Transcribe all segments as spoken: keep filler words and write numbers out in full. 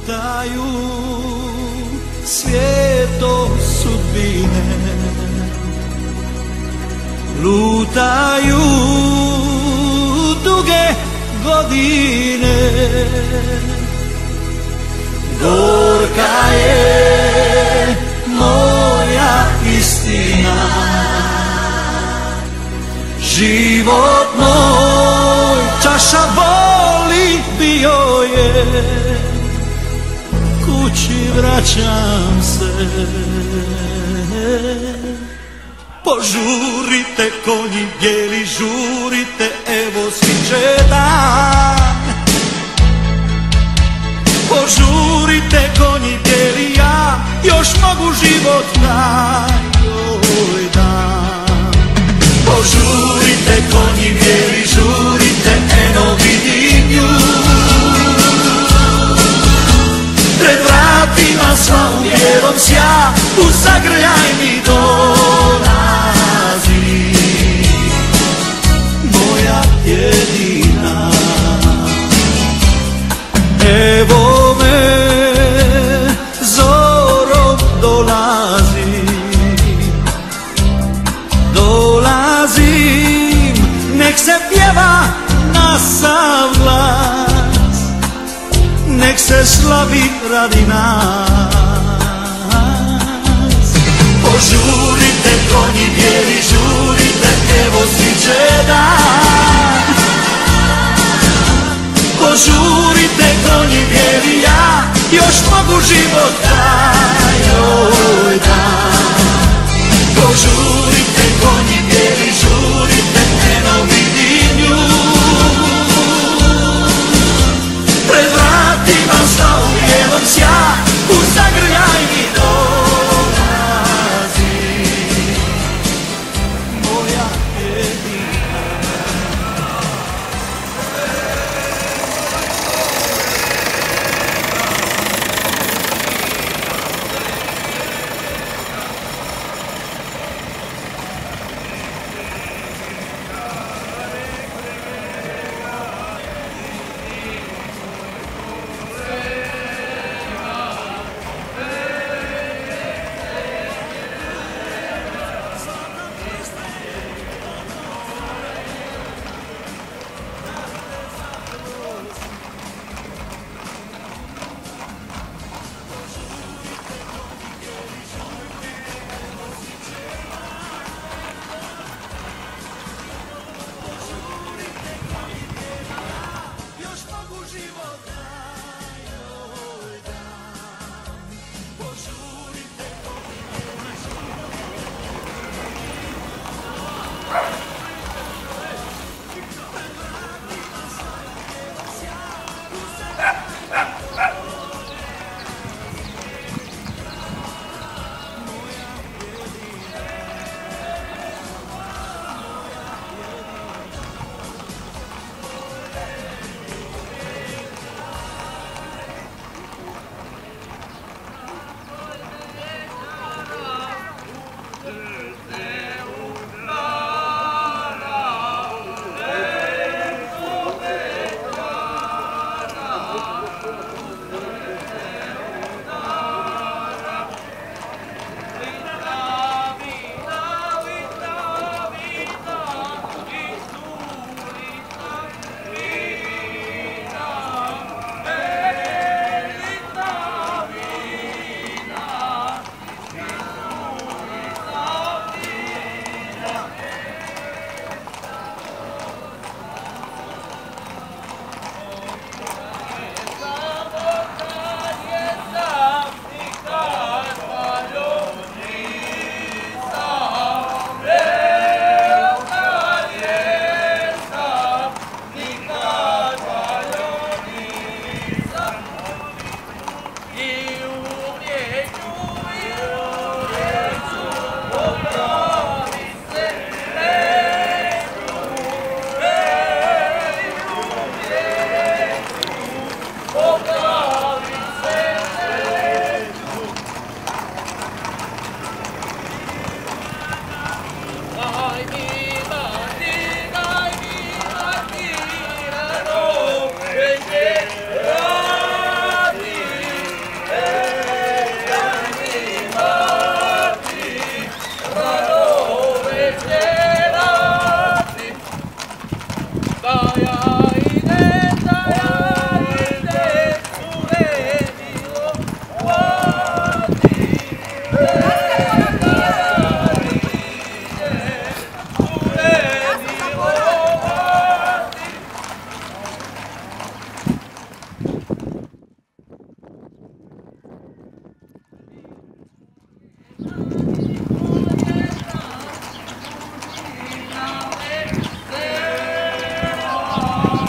lutaju svijetom sudbine, lutaju duge godine. Gorka je moja istina, život moj čaša boli bio je, kući vraćam se. Požurite konji bijeli, žurite, evo sviće dan. Požurite konji bijeli, ja još mogu život taj dan. Požurite konji bijeli, žurite, eno vidim nju. Pred vratima sva u bijelom sja, u zagrljaj mi dolazi. Moja jedina, evo me zorom dolazi. Dolazim, nek se pjeva na sav glas, nek se slavi radi nas. Požurite konji bijeli, žurite, evo sviće dan. Požurite konji bijeli, ja još mogu život taj oj dan. Požurite konji bijeli, žurite, eno vidim nju. Pred vratima sta u bijelom sja, u zagrljaj mi dolazi. Moja jedina.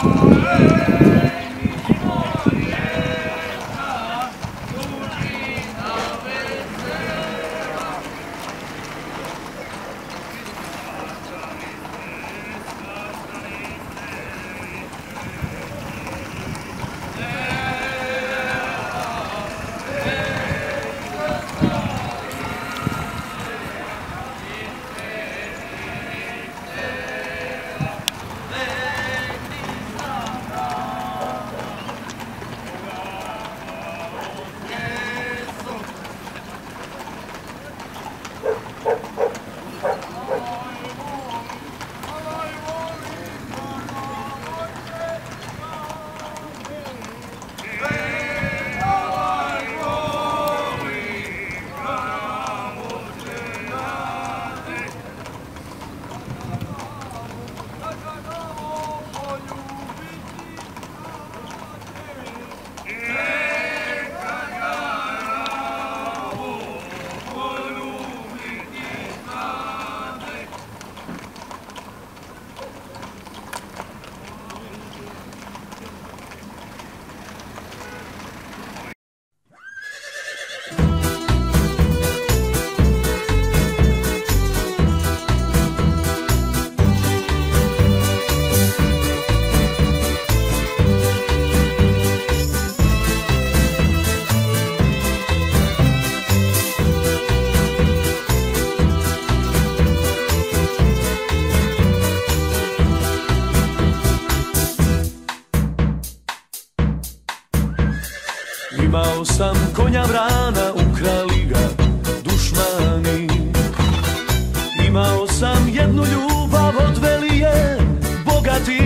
Imao sam konja vrana, ukrali ga dušmani. Imao sam jednu ljubav, odveli je bogati.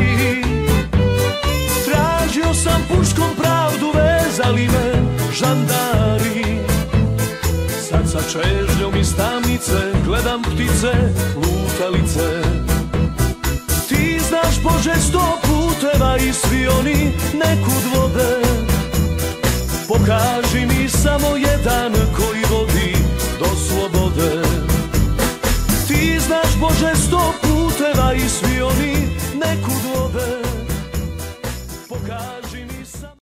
Tražio sam puškom pravdu, vezali me žandari. Sad sa čežnjom iz tamnice gledam ptice lutalice. Ti znaš, Bože, sto puteva i svi oni nekud vode. Pokaži mi samo jedan koji vodi do slobode. Ti znaš, Bože, sto puteva i svi oni nekud vode. Pokaži mi samo...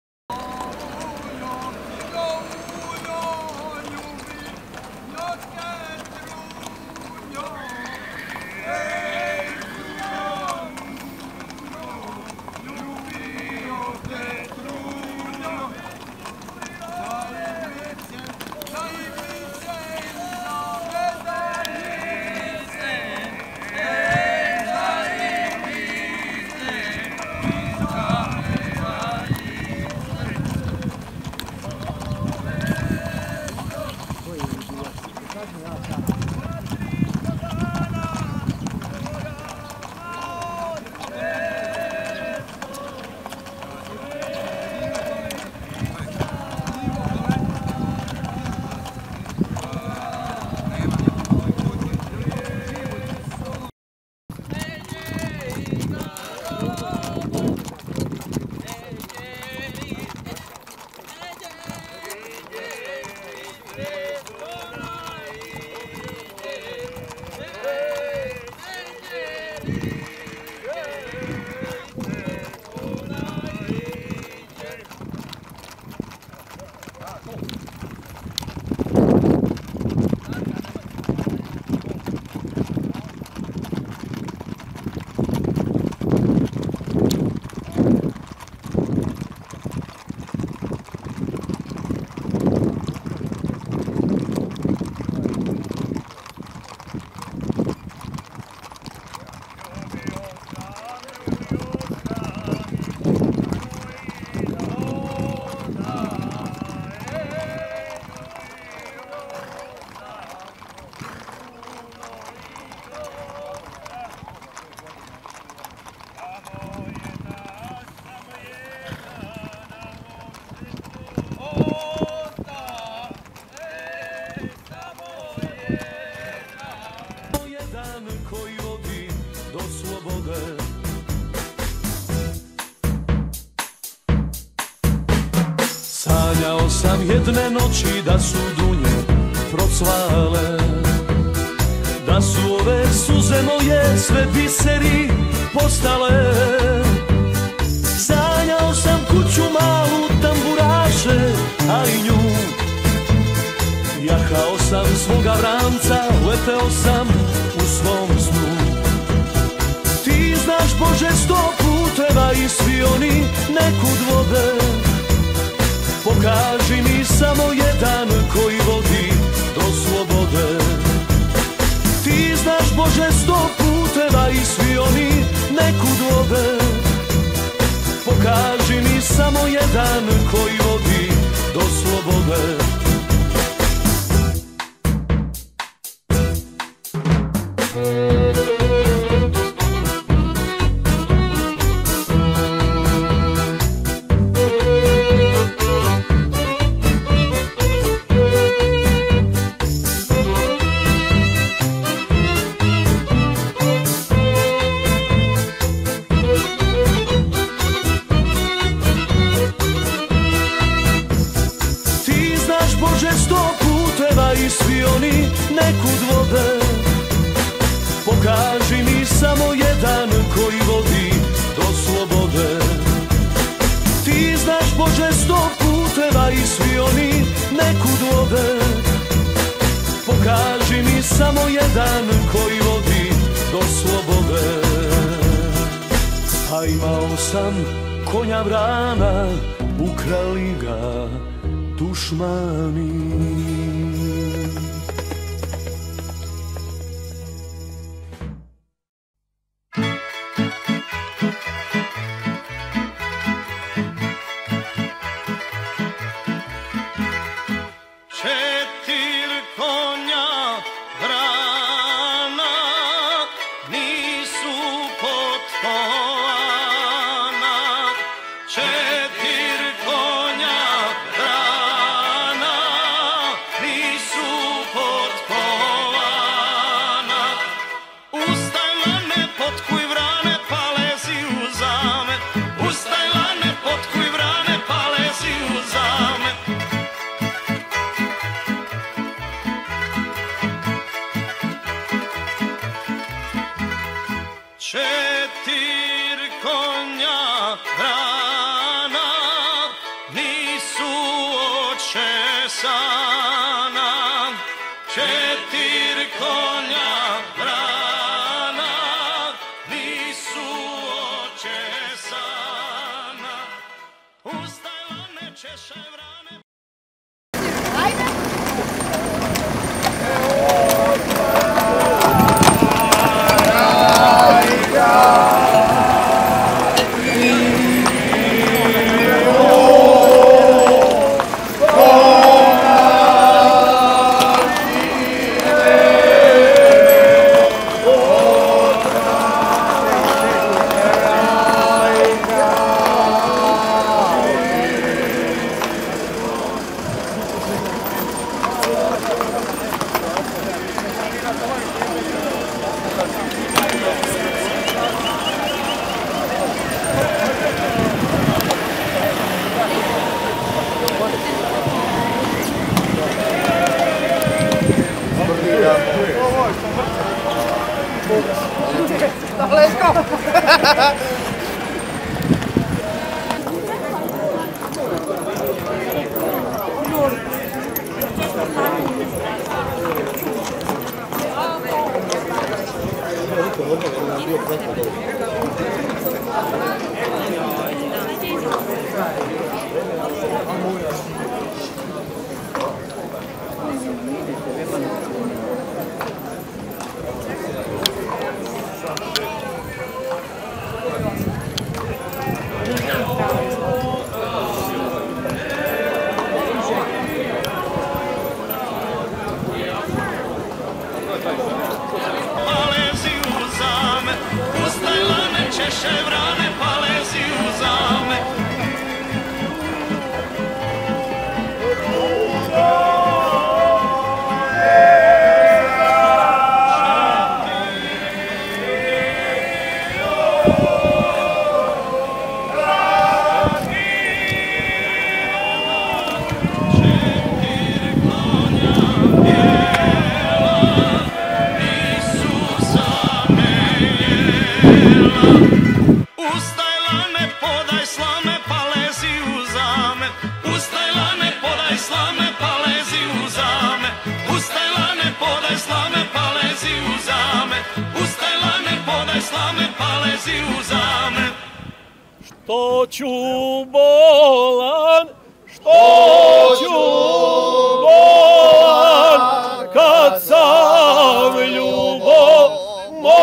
koji vodi do slobode. Sanjao sam jedne noći da su dunje procvale, da su ove suze moje sve biseri postale. svoga vranca leteo sam u svom snu. Ti znaš Bože sto puteva i svi oni nekud vode. Pokaži mi samo jedan koji vodi do slobode. Ti znaš Bože sto puteva i svi oni nekud vode. Pokaži mi samo jedan koji vodi do slobode. I svi oni nekud vode. Pokaži mi samo jedan koji vodi do slobode. Ti znaš Bože sto puteva i svi oni nekud vode. Pokaži mi samo jedan koji vodi do slobode. A imao sam konja vrana, ukrali ga dušmani. Let's go! što ću bolan, što ću bolan, kad sam ljubomoran.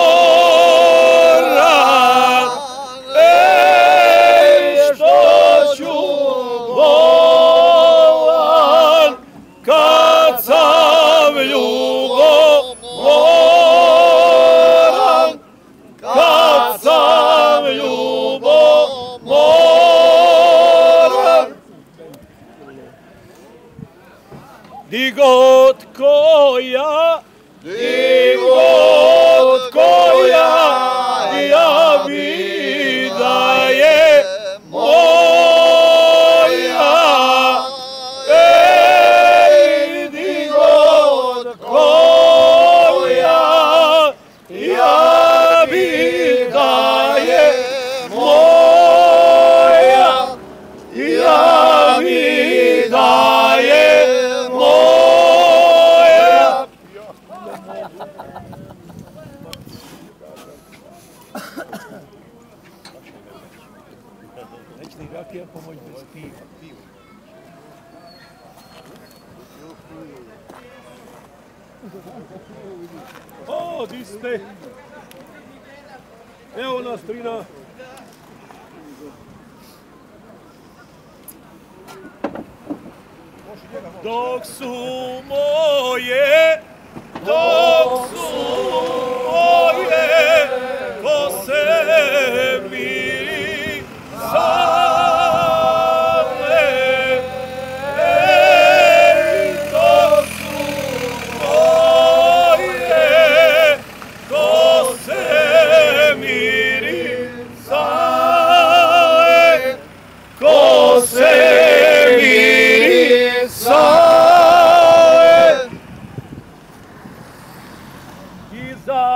Ej, što ću bolan, kad sam ljubomoran, kad sam ljubomoran. Di god koja, di god koja, ja bi da je moja. Ej, di god koja, ja bi da je moja, ja bi da je moja. Neće ni rakija pomoć bez piva. O, di ste? Evo nas, Trina. Dok su moje, dok su moje kose mi same. Ej, dok su moje kose mirisale, kose mirisale. I za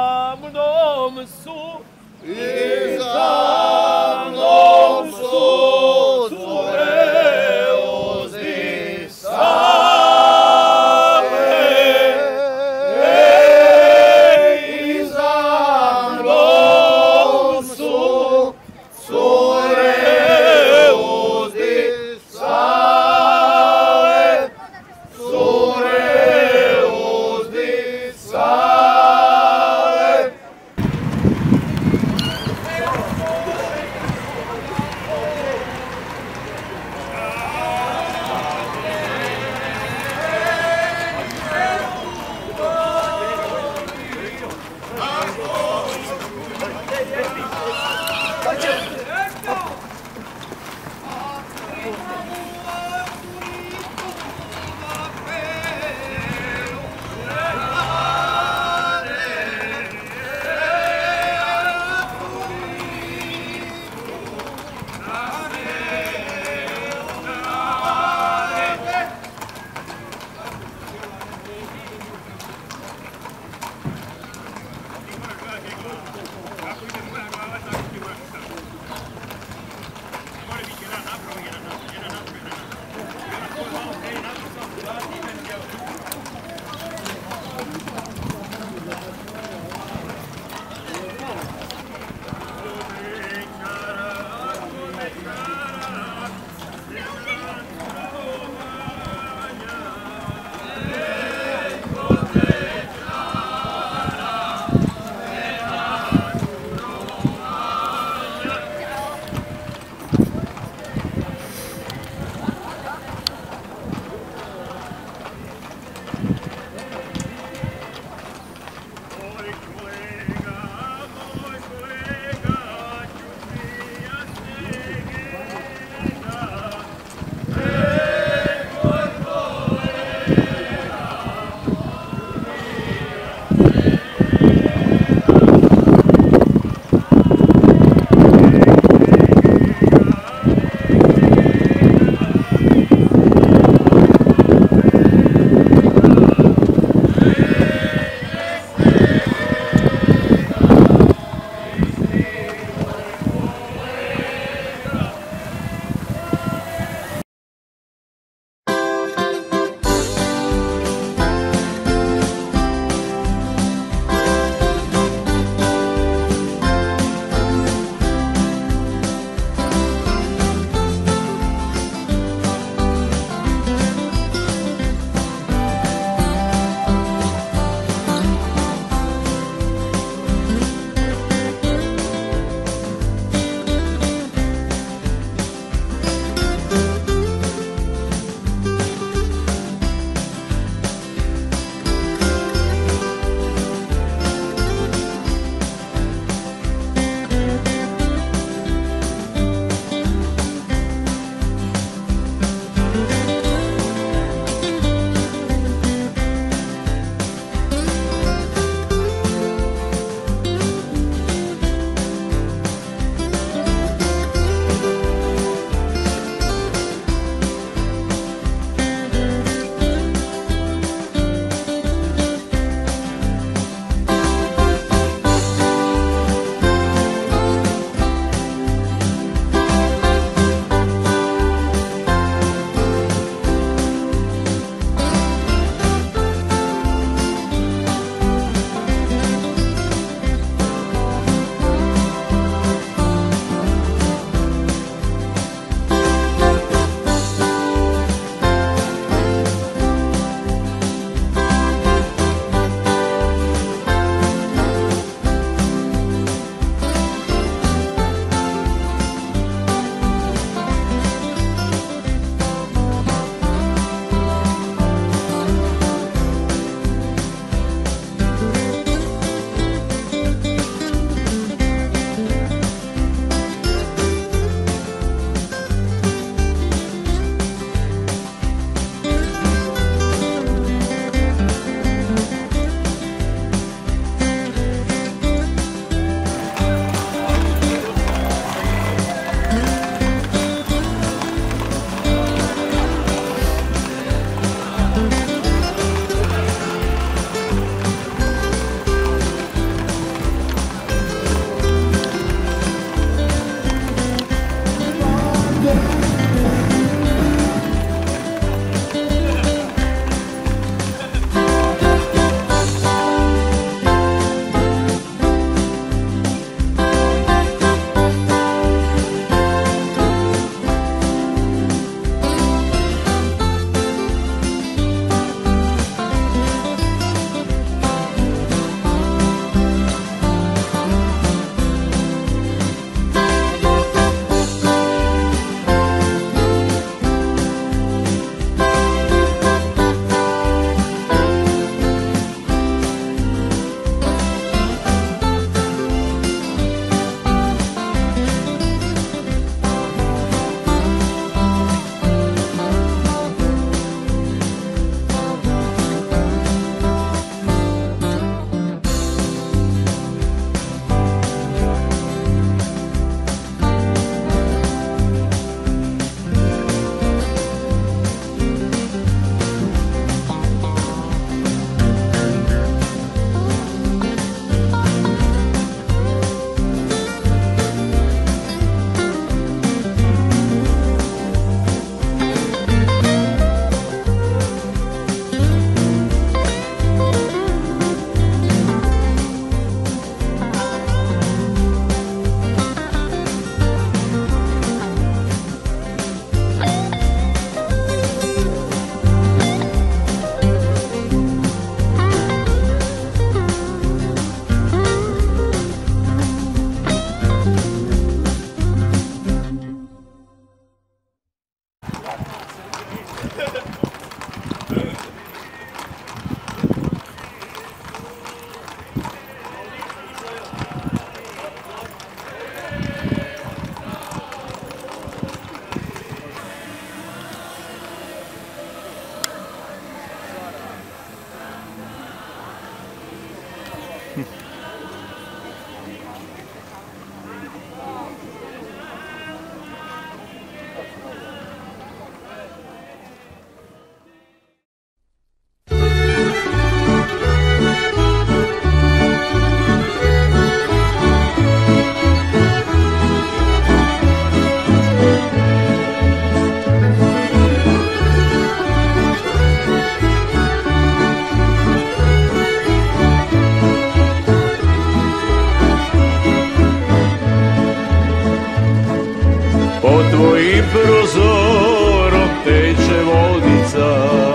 prozorom teče vodica,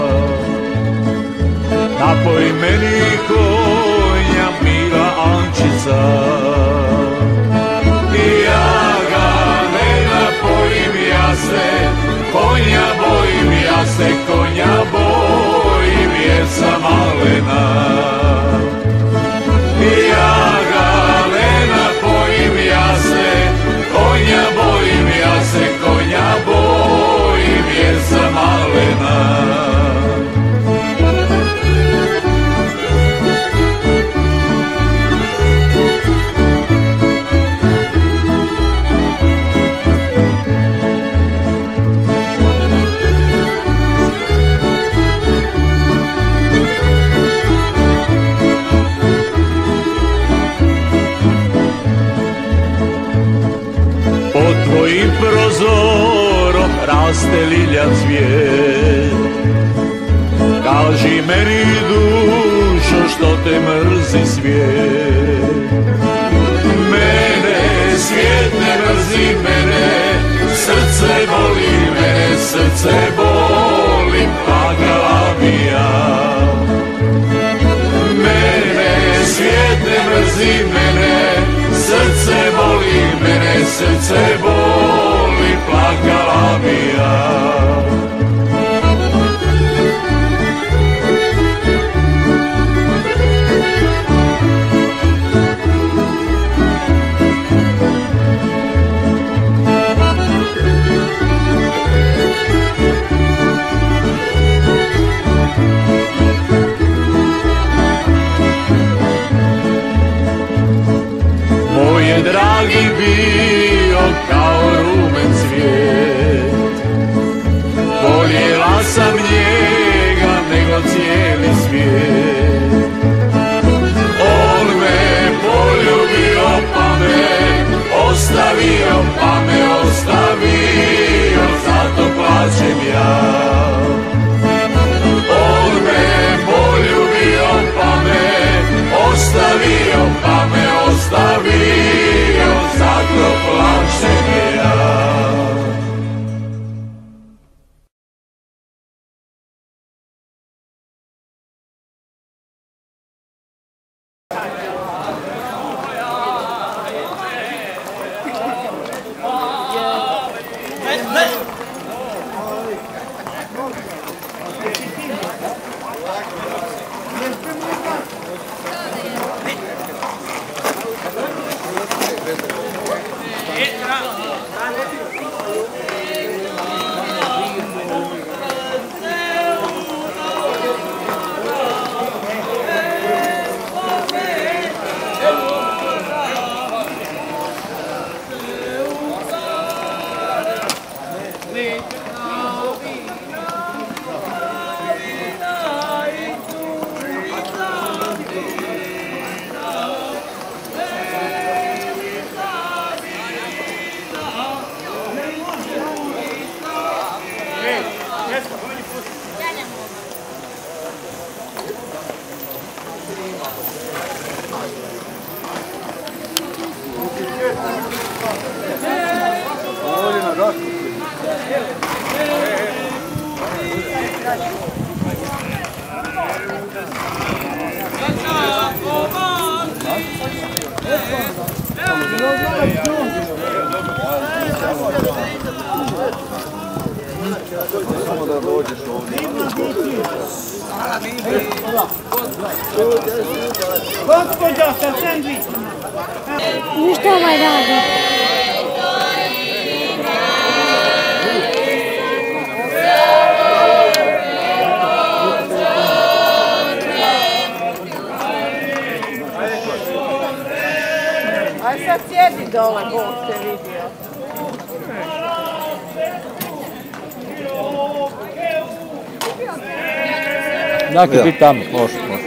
napoj meni konja mila Ančica. I ja ga ne napojim, ja se konja bojim, ja se konja bojim jer sam malena. I ja ga ne napojim, ja se konja bojim, ja se konja bojim jer sam malena. Tvojim prozorom raste lilja cvijet. Kaži meni dušo što te mrzi svijet. Mene svijet ne mrzi, mene srce boli, mene srce boli, plakala bi ja. Mene svijet ne mrzi, mene srce boli, mene srce boli, plakala bi ja. Dragi bio kao rumen cvijet, voljela sam njega nego cijeli svijet. On me poljubio pa me ostavio, pa me ostavio, zato plačem ja. On me poljubio pa me ostavio, pa me ostavio, zato plačem ja. Samo da dođeš ovdje. Gospođo, sa sendvičima. Ništa ovaj radi. Aj sad sjedi dole, Bog te vidio. Dakle, biti tamo, može, može.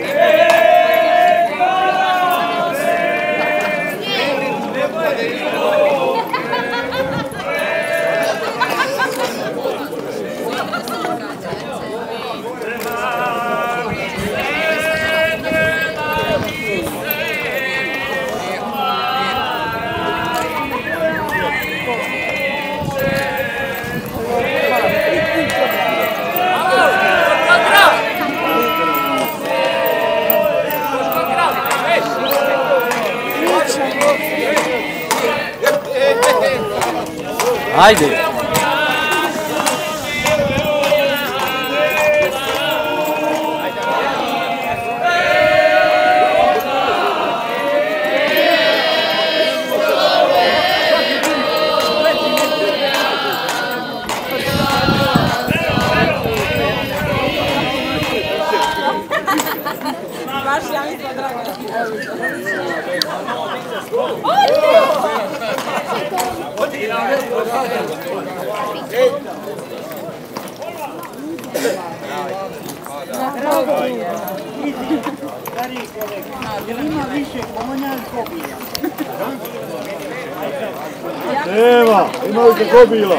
Ajde! Nema, ima li kako bilo?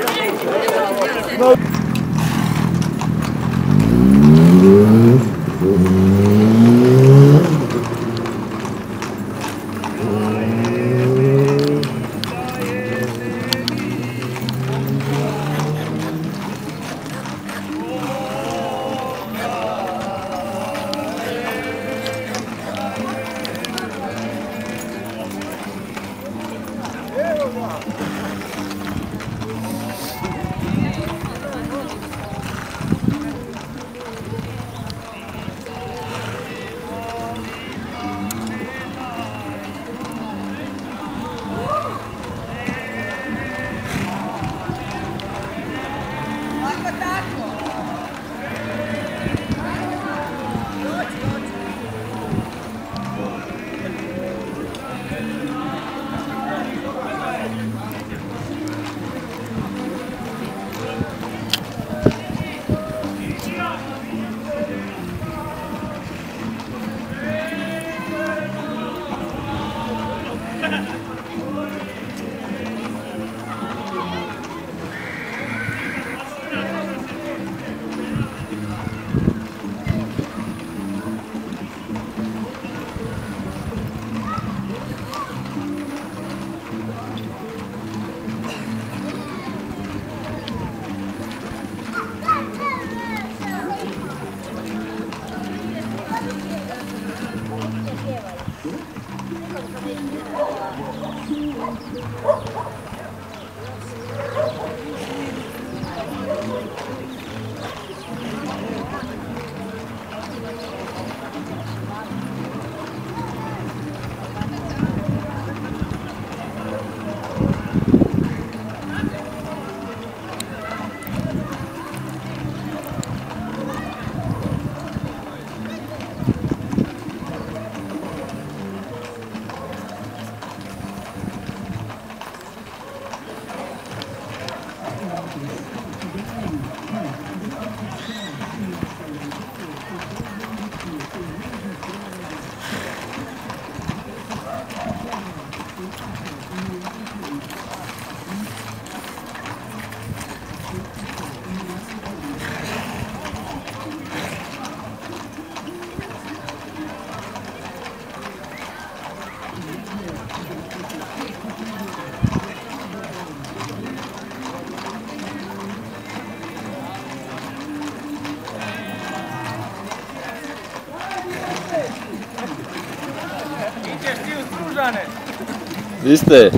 Vi ste?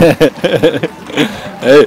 Ej.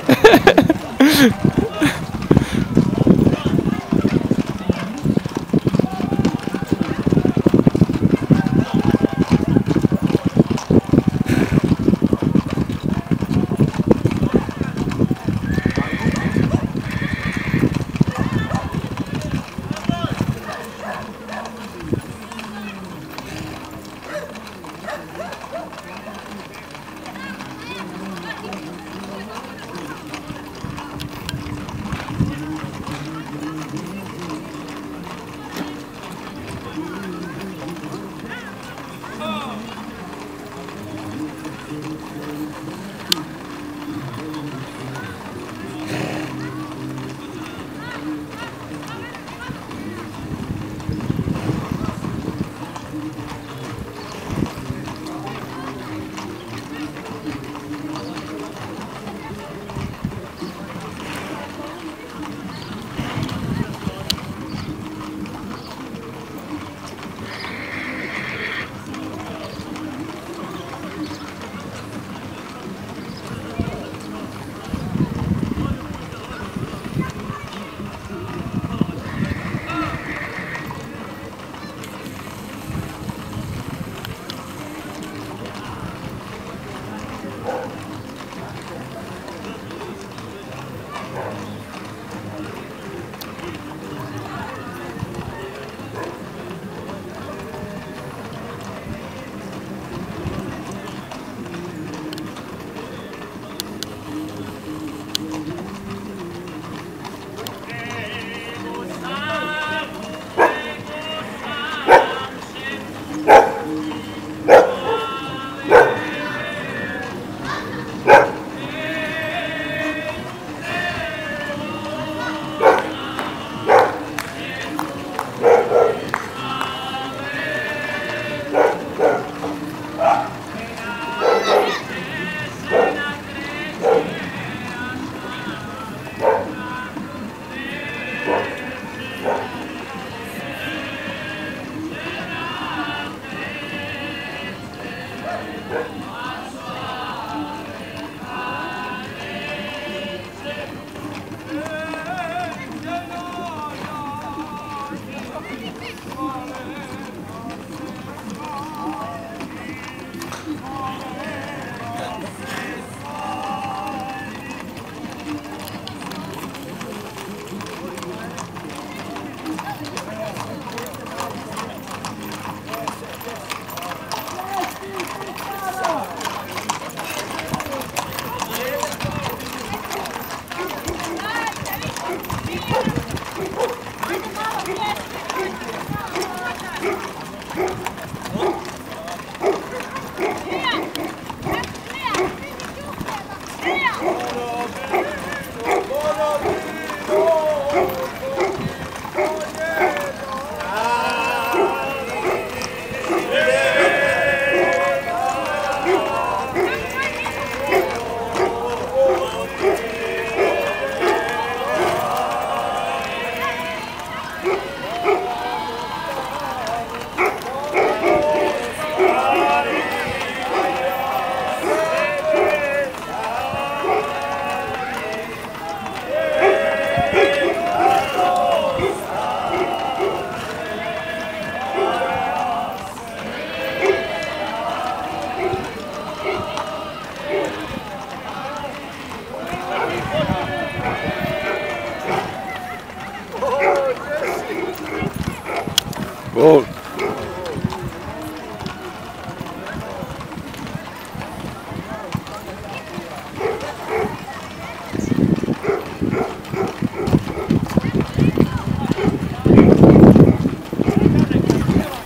Gol.